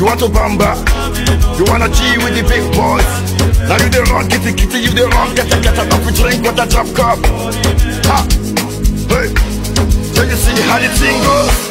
You want to bamba? You wanna G with the big boys? Now you the wrong kitty kitty, you the wrong get enough to drink with a drop cup. Ha! Hey! So you see how the thing goes?